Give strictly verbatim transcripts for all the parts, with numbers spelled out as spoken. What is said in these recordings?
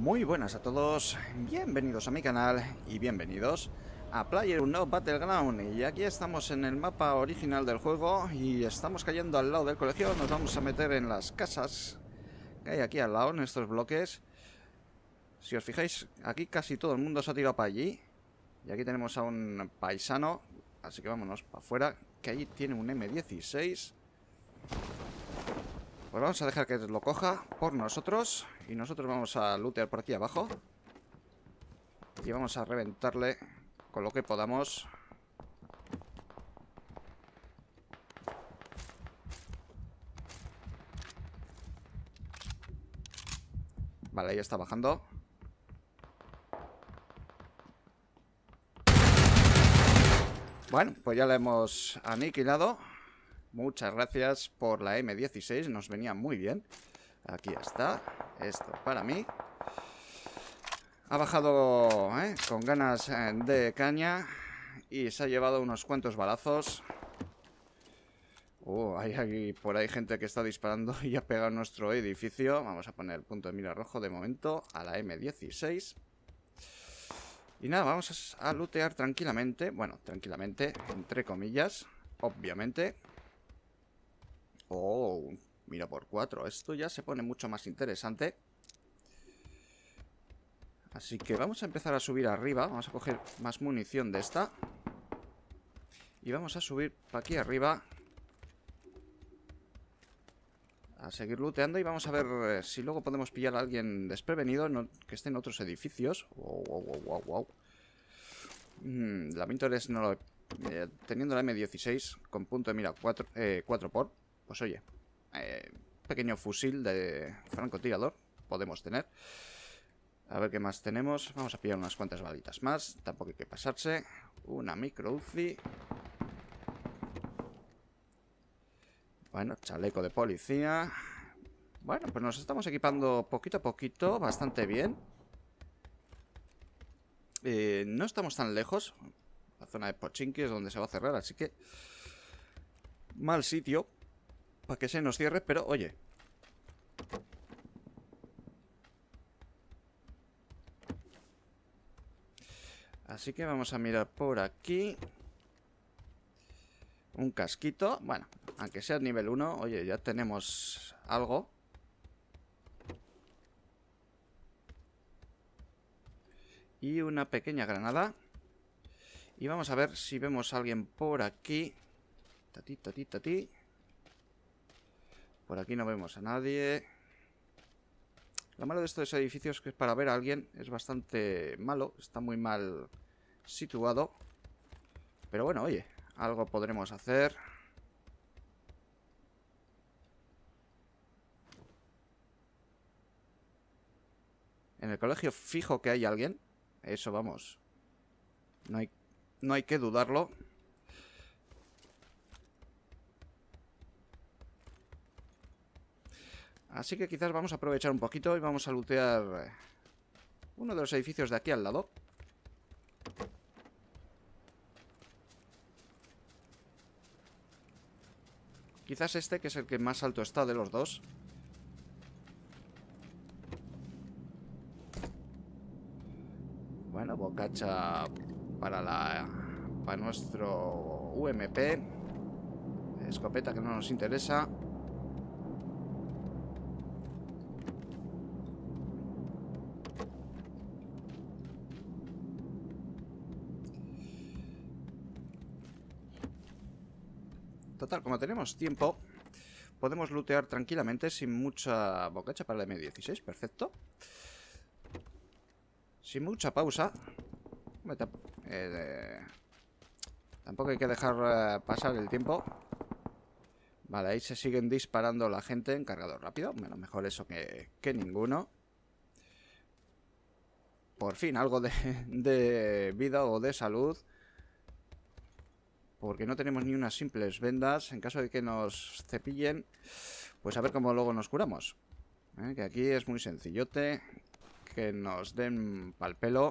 Muy buenas a todos, bienvenidos a mi canal y bienvenidos a PlayerUnknown's Battleground. Y aquí estamos en el mapa original del juego y estamos cayendo al lado del colegio. Nos vamos a meter en las casas que hay aquí al lado, en estos bloques. Si os fijáis, aquí casi todo el mundo se ha tirado para allí. Y aquí tenemos a un paisano, así que vámonos para afuera, que allí tiene un eme dieciséis. Pues vamos a dejar que lo coja por nosotros. Y nosotros vamos a lootear por aquí abajo. Y vamos a reventarle con lo que podamos. Vale, ahí está bajando. Bueno, pues ya la hemos aniquilado. Muchas gracias por la eme dieciséis, nos venía muy bien. Aquí está, esto para mí. Ha bajado ¿eh? con ganas de caña y se ha llevado unos cuantos balazos. Uh, hay aquí por ahí gente que está disparando y ha pegado nuestro edificio. Vamos a poner el punto de mira rojo de momento a la eme dieciséis. Y nada, vamos a lootear tranquilamente. Bueno, tranquilamente, entre comillas, obviamente. Oh, mira por cuatro. Esto ya se pone mucho más interesante. Así que vamos a empezar a subir arriba. Vamos a coger más munición de esta. Y vamos a subir para aquí arriba. A seguir looteando y vamos a ver eh, si luego podemos pillar a alguien desprevenido no, que esté en otros edificios. Wow, wow, wow, wow, wow. Mm, lamento es no lo he, eh, teniendo la eme dieciséis con punto de mira cuatro, eh, cuatro por. Pues oye, eh, pequeño fusil de francotirador podemos tener. A ver qué más tenemos. Vamos a pillar unas cuantas balitas más. Tampoco hay que pasarse. Una micro uzi. Bueno, chaleco de policía. Bueno, pues nos estamos equipando poquito a poquito. Bastante bien. Eh, no estamos tan lejos. La zona de Pochinki es donde se va a cerrar, así que mal sitio para que se nos cierre, pero oye, así que vamos a mirar por aquí. Un casquito, bueno, aunque sea nivel uno, oye, ya tenemos algo. Y una pequeña granada. Y vamos a ver si vemos a alguien por aquí. Tati, tati, tati. Por aquí no vemos a nadie. Lo malo de estos edificios es que para ver a alguien es bastante malo. Está muy mal situado. Pero bueno, oye, algo podremos hacer. En el colegio fijo que hay alguien. Eso vamos. No hay, no hay que dudarlo. Así que quizás vamos a aprovechar un poquito y vamos a lootear uno de los edificios de aquí al lado. Quizás este, que es el que más alto está de los dos. Bueno, bocacha para la para nuestro u eme pe. Escopeta que no nos interesa. Total, como tenemos tiempo, podemos lootear tranquilamente sin mucha bocacha para la eme dieciséis. Perfecto. Sin mucha pausa. Eh, tampoco hay que dejar eh, pasar el tiempo. Vale, ahí se siguen disparando la gente en cargador rápido. Bueno, mejor eso que, que ninguno. Por fin, algo de, de vida o de salud. Porque no tenemos ni unas simples vendas. En caso de que nos cepillen, pues a ver cómo luego nos curamos. ¿Eh? Que aquí es muy sencillote. Que nos den pal pelo.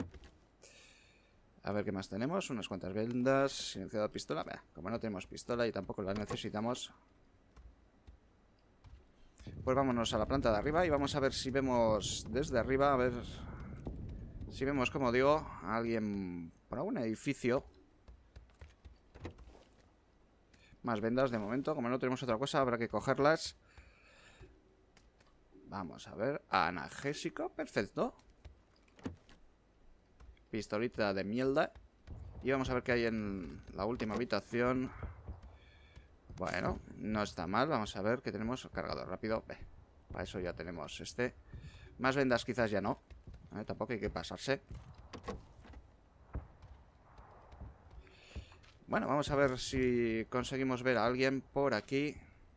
A ver qué más tenemos. Unas cuantas vendas. Silenciado pistola. Bah, como no tenemos pistola y tampoco la necesitamos. Pues vámonos a la planta de arriba y vamos a ver si vemos desde arriba, a ver si vemos, como digo, a alguien por algún edificio. Más vendas de momento, como no tenemos otra cosa, habrá que cogerlas. Vamos a ver, analgésico, perfecto. Pistolita de mierda. Y vamos a ver qué hay en la última habitación. Bueno, no está mal. Vamos a ver qué tenemos. Cargador rápido. Bé, para eso ya tenemos este. Más vendas quizás ya no. Eh, tampoco hay que pasarse. Bueno, vamos a ver si conseguimos ver a alguien por aquí.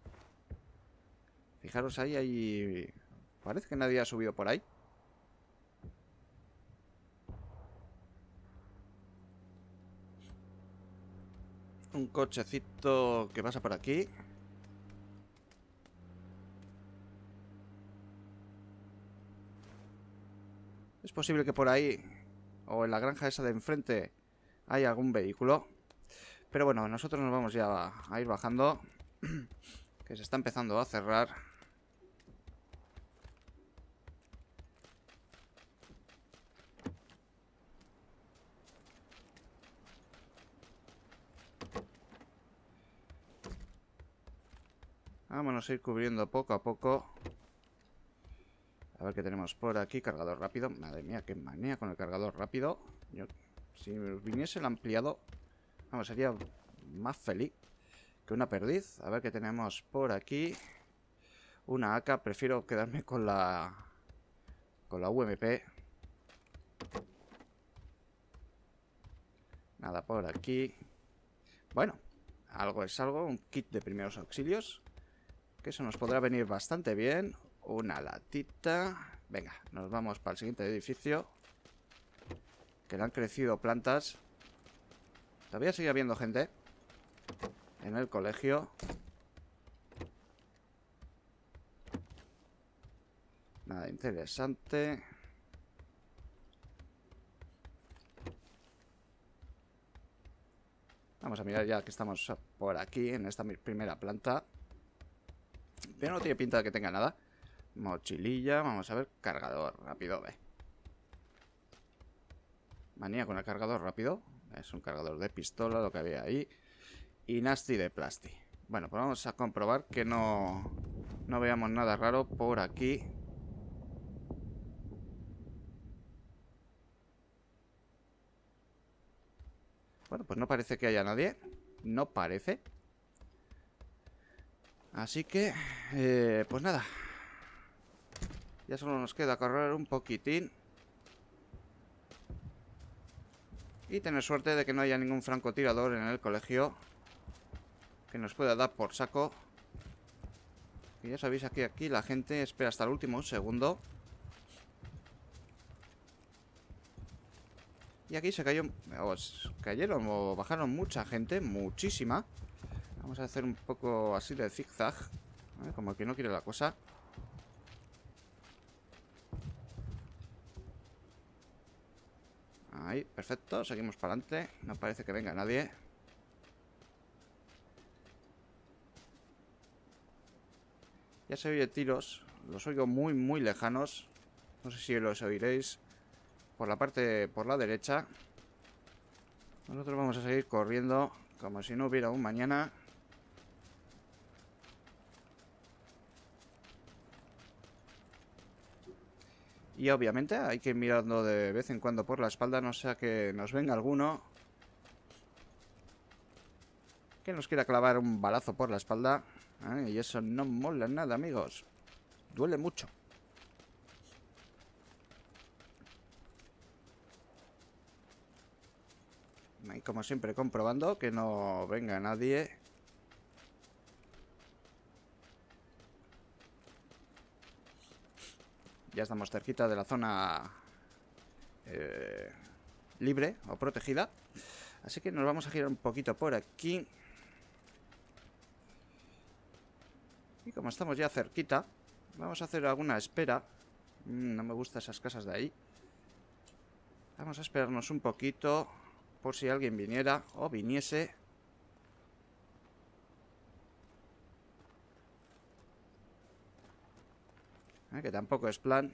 Fijaros ahí, ahí... Parece que nadie ha subido por ahí. Un cochecito que pasa por aquí. Es posible que por ahí, o en la granja esa de enfrente, haya algún vehículo. Pero bueno, nosotros nos vamos ya a, a ir bajando. Que se está empezando a cerrar. Vámonos a ir cubriendo poco a poco. A ver qué tenemos por aquí. Cargador rápido. Madre mía, qué manía con el cargador rápido. Yo, si viniese el ampliado, vamos, sería más feliz que una perdiz. A ver qué tenemos por aquí. Una A K. Prefiero quedarme con la con la U M P. Nada por aquí. Bueno, algo es algo. Un kit de primeros auxilios, que eso nos podrá venir bastante bien. Una latita. Venga, nos vamos para el siguiente edificio, que le han crecido plantas. Todavía sigue habiendo gente en el colegio. Nada interesante. Vamos a mirar ya que estamos por aquí, en esta primera planta. Pero no tiene pinta de que tenga nada. Mochililla, vamos a ver. Cargador rápido, ve. Manía con el cargador rápido. Es un cargador de pistola lo que había ahí. Y nasty de plasti. Bueno, pues vamos a comprobar que no, no veamos nada raro por aquí. Bueno, pues no parece que haya nadie. No parece. Así que, eh, pues nada. Ya solo nos queda correr un poquitín. Y tener suerte de que no haya ningún francotirador en el colegio que nos pueda dar por saco. Y ya sabéis, aquí, aquí la gente espera hasta el último segundo. Y aquí se cayó, o cayeron o bajaron mucha gente, muchísima. Vamos a hacer un poco así de zigzag, ¿eh? Como que no quiere la cosa. Ahí, perfecto, seguimos para adelante. No parece que venga nadie. Ya se oye tiros. Los oigo muy, muy lejanos. No sé si los oiréis por la parte, por la derecha. Nosotros vamos a seguir corriendo como si no hubiera un mañana. Y obviamente hay que ir mirando de vez en cuando por la espalda, no sea que nos venga alguno que nos quiera clavar un balazo por la espalda. ¿Eh? Y eso no mola nada, amigos. Duele mucho. Y como siempre comprobando que no venga nadie. Ya estamos cerquita de la zona eh, libre o protegida. Así que nos vamos a girar un poquito por aquí. Y como estamos ya cerquita, vamos a hacer alguna espera. Mm, no me gustan esas casas de ahí. Vamos a esperarnos un poquito por si alguien viniera o viniese. ¿eh? Que tampoco es plan.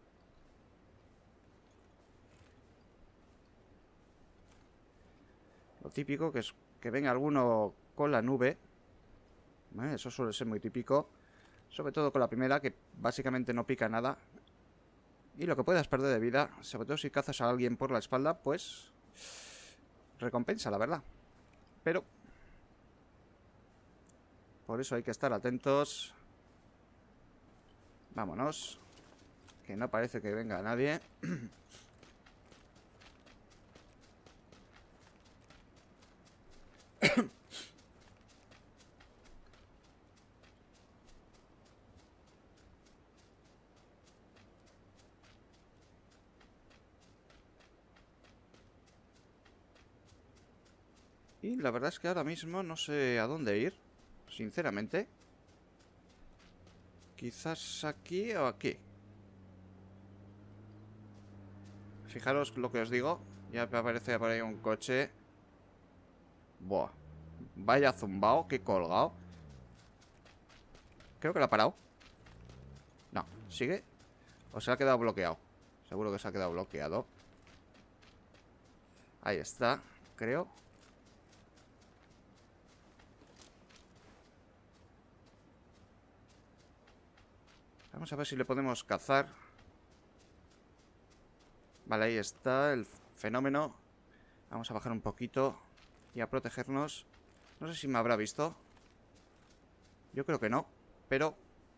Lo típico que es que venga alguno con la nube. ¿eh? Eso suele ser muy típico. Sobre todo con la primera, que básicamente no pica nada. Y lo que puedas perder de vida, sobre todo si cazas a alguien por la espalda, pues recompensa, la verdad. Pero por eso hay que estar atentos. Vámonos. Que no parece que venga nadie. Y la verdad es que ahora mismo no sé a dónde ir, sinceramente. Quizás aquí o aquí. Fijaros lo que os digo. Ya me aparece por ahí un coche. Buah. Vaya zumbao, que colgado. Creo que lo ha parado. No, sigue. O se ha quedado bloqueado. Seguro que se ha quedado bloqueado. Ahí está, creo. Vamos a ver si le podemos cazar. Vale, ahí está el fenómeno. Vamos a bajar un poquito y a protegernos. No sé si me habrá visto. Yo creo que no, pero...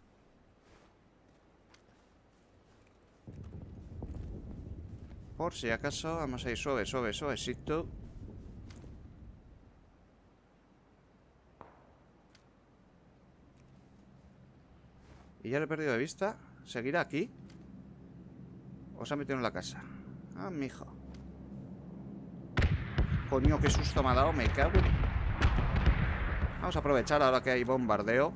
por si acaso, vamos a ir suave, suave, suavecito. Y ya lo he perdido de vista. ¿Seguirá aquí? ¿O se ha metido en la casa? Ah, mijo. Coño, qué susto me ha dado. Me cago en... Vamos a aprovechar ahora que hay bombardeo.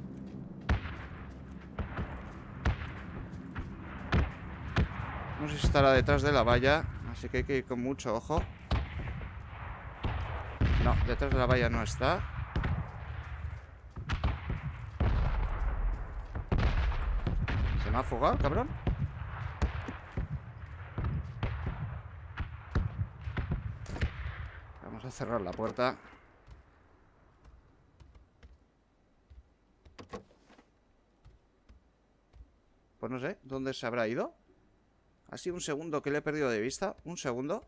No sé si estará detrás de la valla. Así que hay que ir con mucho ojo. No, detrás de la valla no está. ¿Se me ha fugado, cabrón? Vamos a cerrar la puerta. Pues no sé, ¿dónde se habrá ido? Ha sido un segundo que le he perdido de vista. Un segundo.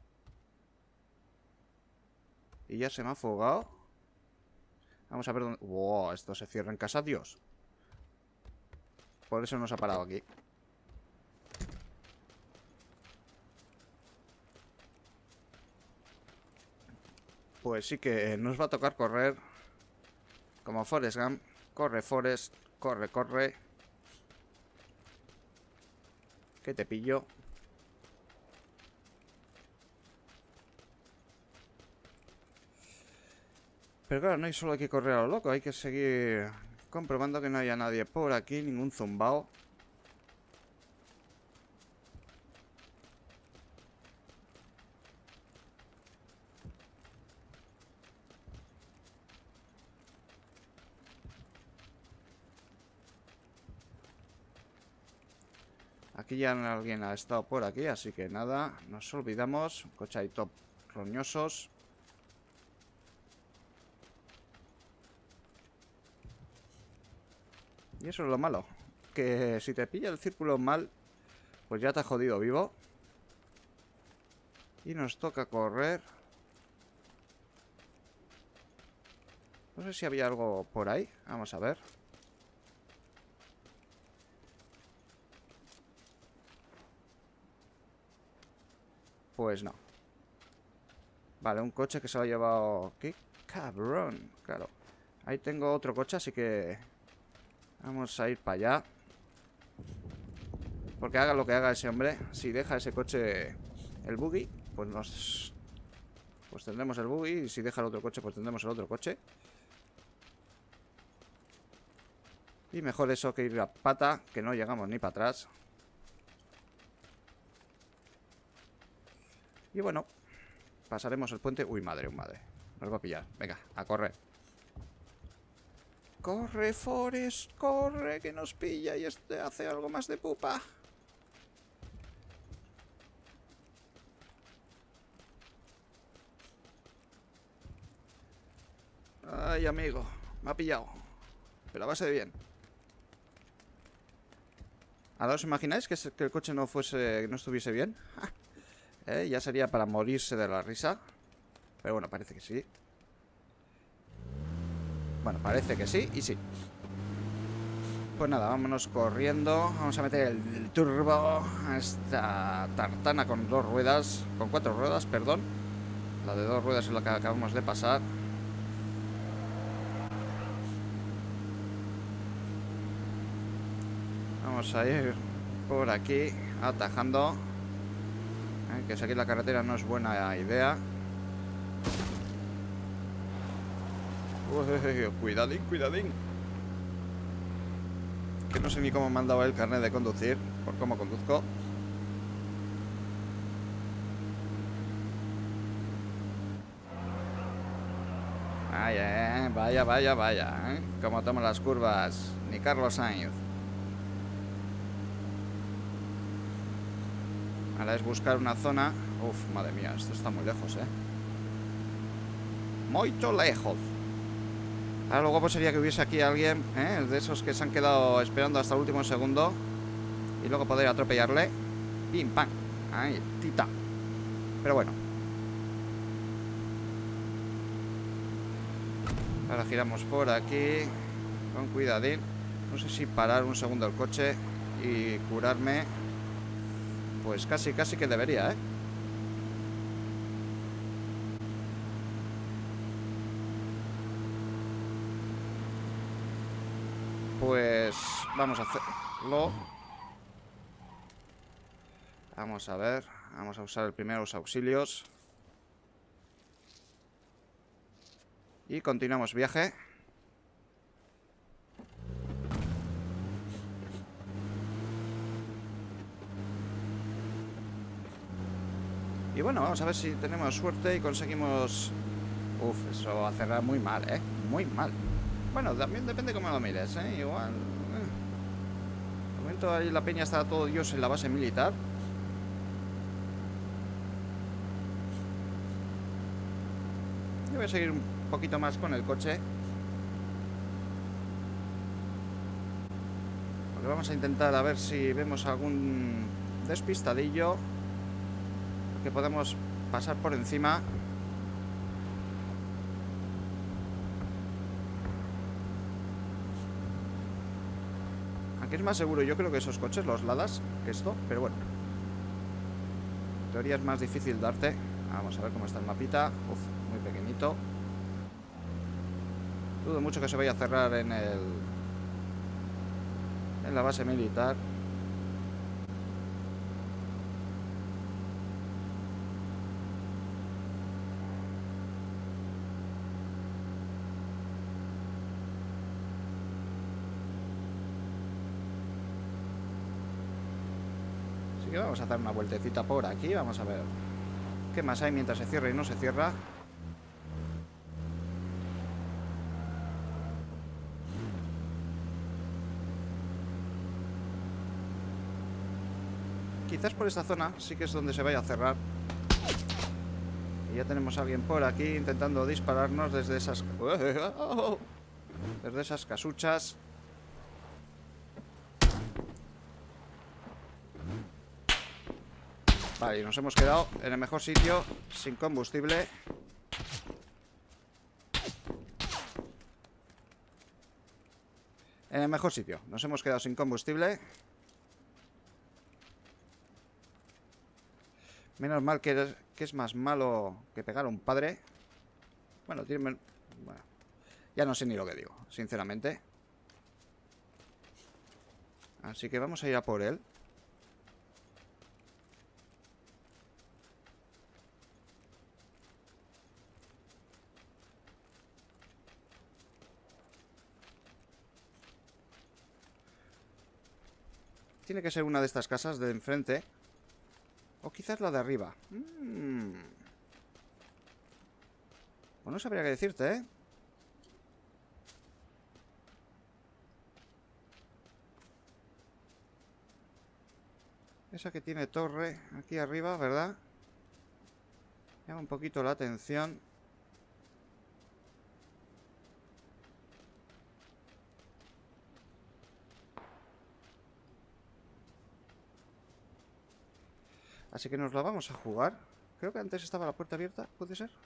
Y ya se me ha fugado. Vamos a ver dónde... ¡Wow! Esto se cierra en casa, Dios. Por eso nos ha parado aquí. Pues sí que nos va a tocar correr. Como Forrest Gump. Corre, Forrest. Corre, corre. Que te pillo. Pero claro, no hay solo que correr a lo loco. Hay que seguir comprobando que no haya nadie por aquí. Ningún zumbao. Aquí ya alguien ha estado por aquí, así que nada, nos olvidamos. Coche ahí top roñosos. Y eso es lo malo, que si te pilla el círculo mal, pues ya te ha jodido vivo. Y nos toca correr. No sé si había algo por ahí, vamos a ver. Pues no. Vale, un coche que se lo ha llevado... ¡Qué cabrón! Claro. Ahí tengo otro coche, así que... vamos a ir para allá. Porque haga lo que haga ese hombre, si deja ese coche el buggy, pues nos... pues tendremos el buggy. Y si deja el otro coche, pues tendremos el otro coche. Y mejor eso que ir a pata, que no llegamos ni para atrás. Y bueno, pasaremos el puente. Uy, madre, un madre. Nos va a pillar. Venga, a correr. Corre, Forrest, corre, que nos pilla y este hace algo más de pupa. Ay, amigo, me ha pillado. Pero a base de bien. ¿Ahora os imagináis que, que el coche no fuese, no estuviese bien? ¿Eh? Ya sería para morirse de la risa. Pero bueno, parece que sí. Bueno, parece que sí y sí. Pues nada, vámonos corriendo. Vamos a meter el, el turbo a esta tartana con dos ruedas. Con cuatro ruedas, perdón. La de dos ruedas es la que acabamos de pasar. Vamos a ir por aquí atajando. ¿Eh? Que seguir la carretera no es buena idea. Uy, cuidadín, cuidadín. Que no sé ni cómo me han dado el carnet de conducir, por cómo conduzco. Vaya, eh, vaya, vaya, vaya, ¿eh? Como toman las curvas. Ni Carlos Sainz. Ahora es buscar una zona. Uf, madre mía, esto está muy lejos, eh. Muito lejos. Ahora lo guapo sería que hubiese aquí alguien, ¿eh? De esos que se han quedado esperando hasta el último segundo. Y luego poder atropellarle. Pim, pam. Ahí, tita. Pero bueno. Ahora giramos por aquí. Con cuidadín. No sé si parar un segundo el coche y curarme. Pues casi, casi que debería, ¿eh? Pues vamos a hacerlo. Vamos a ver. Vamos a usar el primeros auxilios. Y continuamos viaje. Y bueno, vamos a ver si tenemos suerte y conseguimos... Uf, eso va a cerrar muy mal, ¿eh? Muy mal. Bueno, también depende cómo lo mires, ¿eh? Igual... Eh. De momento ahí la peña está todo Dios en la base militar. Yo voy a seguir un poquito más con el coche. Porque vamos a intentar a ver si vemos algún despistadillo que podemos pasar por encima. Aunque es más seguro, yo creo que esos coches, los Ladas, que esto, pero bueno. En teoría es más difícil darte. Vamos a ver cómo está el mapita. Uf, muy pequeñito. Dudo mucho que se vaya a cerrar en el... en la base militar. Así que vamos a dar una vueltecita por aquí. Vamos a ver qué más hay mientras se cierra y no se cierra. Quizás por esta zona sí que es donde se vaya a cerrar. Y ya tenemos a alguien por aquí intentando dispararnos desde esas... desde esas casuchas. Vale, y nos hemos quedado en el mejor sitio, sin combustible. En el mejor sitio, nos hemos quedado sin combustible. Menos mal que es, que es más malo que pegar a un padre. Bueno, tiene... bueno, ya no sé ni lo que digo, sinceramente. Así que vamos a ir a por él. Tiene que ser una de estas casas de enfrente. O quizás la de arriba. Mm. Pues no sabría qué decirte, ¿eh? Esa que tiene torre aquí arriba, ¿verdad? Llama un poquito la atención. Así que nos la vamos a jugar. Creo que antes estaba la puerta abierta, ¿puede ser?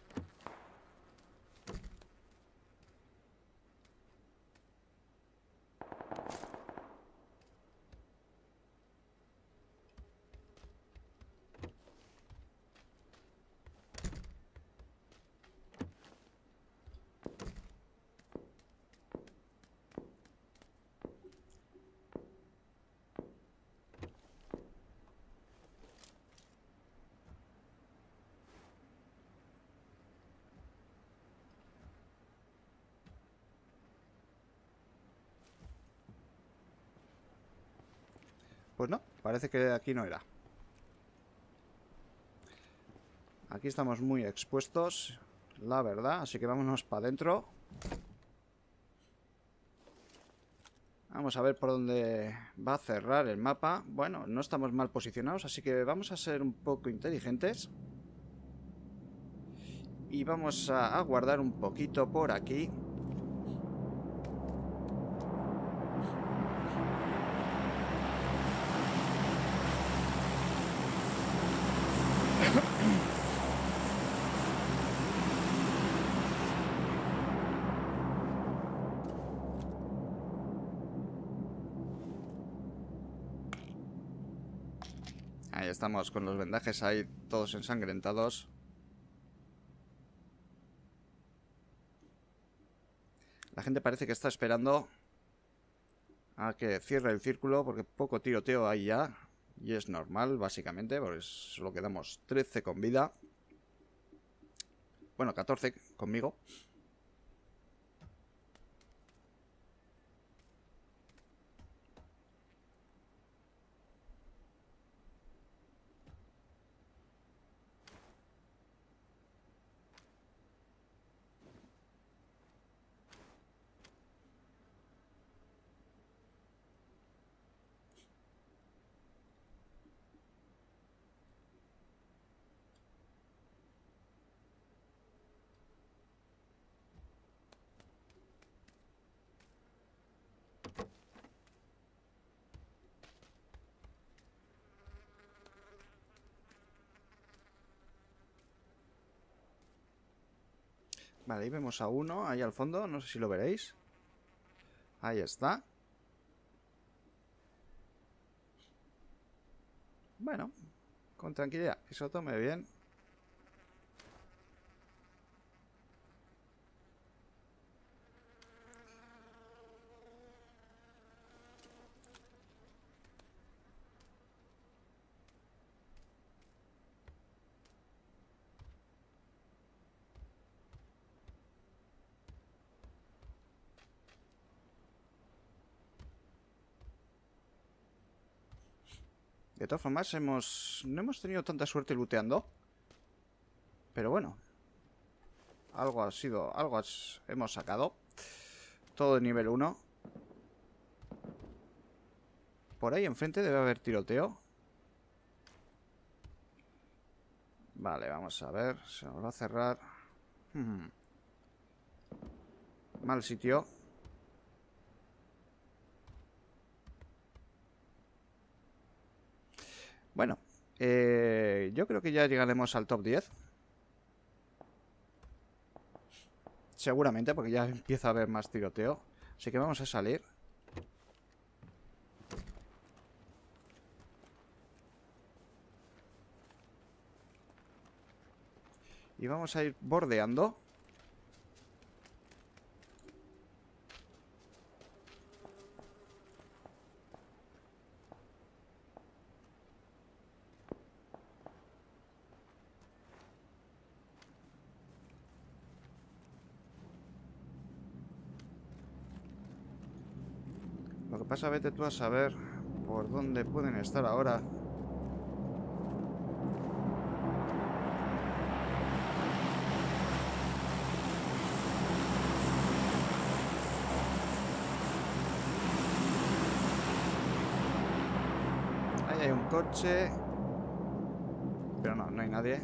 Pues no, parece que aquí no era. Aquí estamos muy expuestos, la verdad, así que vámonos para adentro. Vamos a ver por dónde va a cerrar el mapa. Bueno, no estamos mal posicionados, así que vamos a ser un poco inteligentes. Y vamos a aguardar un poquito por aquí. Ahí estamos con los vendajes ahí todos ensangrentados. La gente parece que está esperando a que cierre el círculo porque poco tiroteo hay ya. Y es normal, básicamente, porque solo quedamos trece con vida. Bueno, catorce conmigo. Vale, ahí vemos a uno, ahí al fondo, no sé si lo veréis. Ahí está. Bueno, con tranquilidad, que se lo tome bien. De todas formas, hemos, no hemos tenido tanta suerte looteando. Pero bueno. Algo ha sido, algo has, hemos sacado. Todo de nivel uno. Por ahí enfrente debe haber tiroteo. Vale, vamos a ver. Se nos va a cerrar. Hmm. Mal sitio. Bueno, eh, yo creo que ya llegaremos al top diez. Seguramente, porque ya empieza a haber más tiroteo. Así que vamos a salir. Y vamos a ir bordeando. Lo que pasa, vete tú a saber por dónde pueden estar ahora. coche. Pero no, no hay nadie.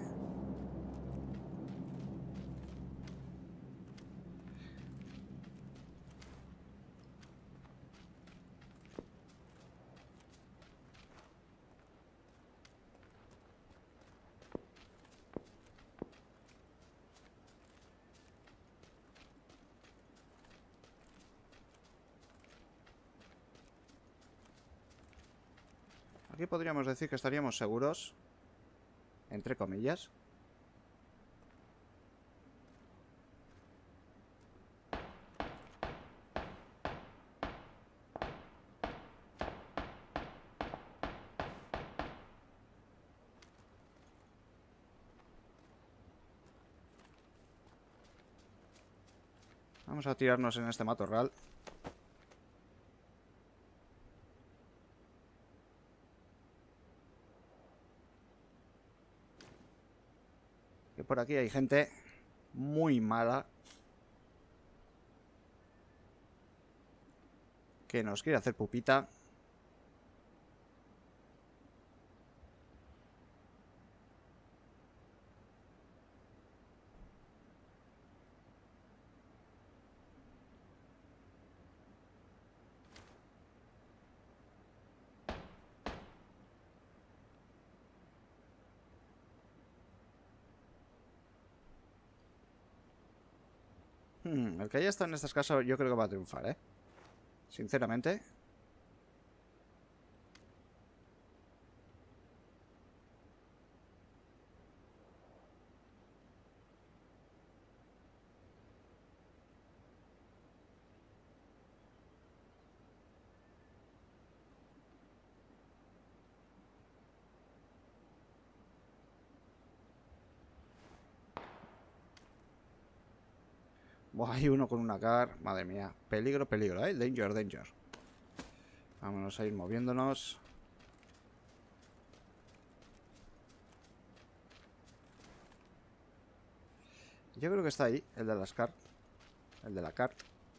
Aquí podríamos decir que estaríamos seguros, entre comillas. Vamos a tirarnos en este matorral. Que por aquí hay gente muy mala que nos quiere hacer pupita. Hmm, el que haya estado en estas casas yo creo que va a triunfar, ¿eh? Sinceramente. Buah, hay uno con una car. Madre mía. Peligro, peligro, ¿eh? Danger, danger. Vámonos a ir moviéndonos. Yo creo que está ahí, el de las car. El de la car.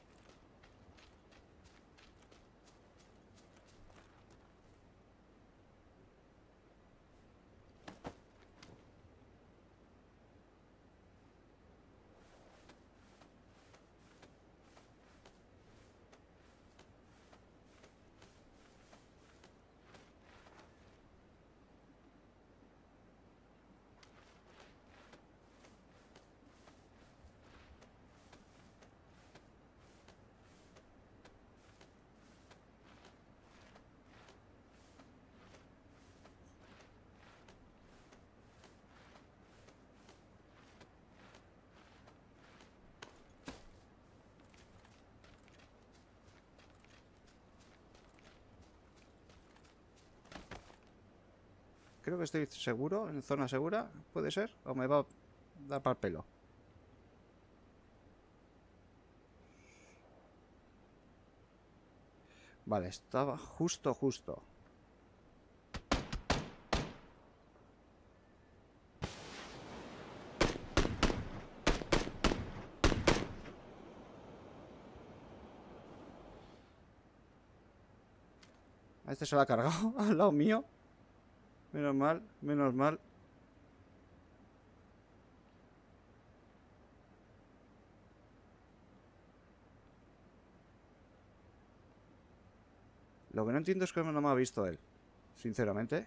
Creo que estoy seguro, en zona segura. ¿Puede ser? ¿O me va a dar para el pelo? Vale, estaba justo, justo. A este se lo ha cargado al lado mío. Menos mal, menos mal. Lo que no entiendo es que no me ha visto él, sinceramente.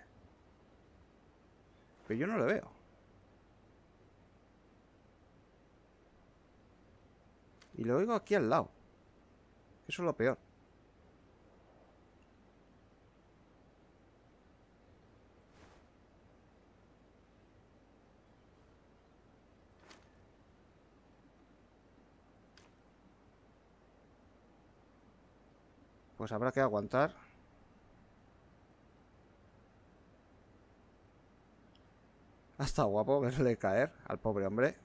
Pero yo no lo veo. Y lo oigo aquí al lado. Eso es lo peor. Pues habrá que aguantar. Ha estado guapo verle caer al pobre hombre.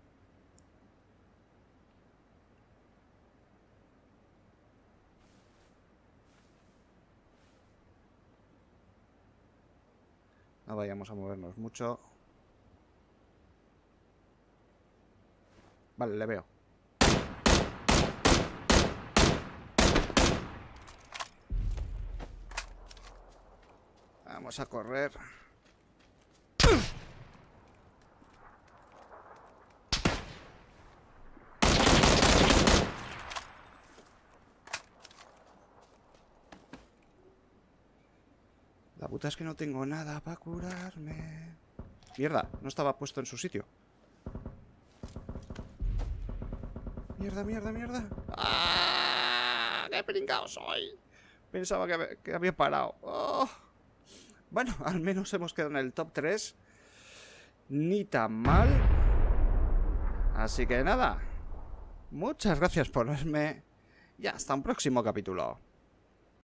No vayamos a movernos mucho. Vale, le veo. Vamos a correr. La puta es que no tengo nada para curarme. Mierda, no estaba puesto en su sitio. Mierda, mierda, mierda. ¡Ah! ¡Qué pringao soy! Pensaba que había, que había parado. Oh. Bueno, al menos hemos quedado en el top tres. Ni tan mal. Así que nada. Muchas gracias por verme. Y hasta un próximo capítulo.